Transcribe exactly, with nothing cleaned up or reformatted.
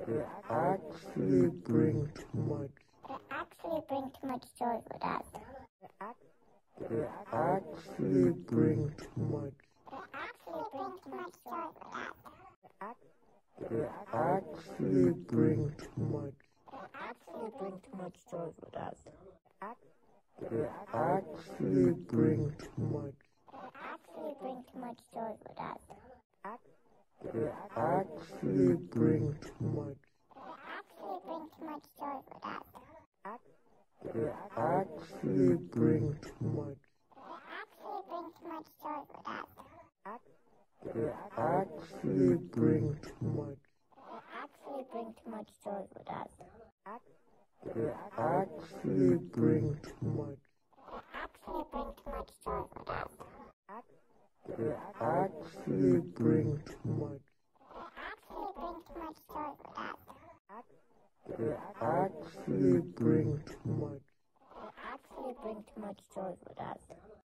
They actually bring too much. They actually bring too much joy with us. They actually bring too much. They actually bring too much joy with us. They actually bring too much. They actually bring too much joy with us. They actually bring too much. They actually bring too much joy with us. They actually bring too much. They actually bring too much joy with us. They actually bring too much. They actually bring too much. They actually bring too much joy with us. They actually bring too much. They actually bring too much joy with us. They actually bring too much. They actually bring too much. actually bring too much joy with us. They actually bring too much joy with us.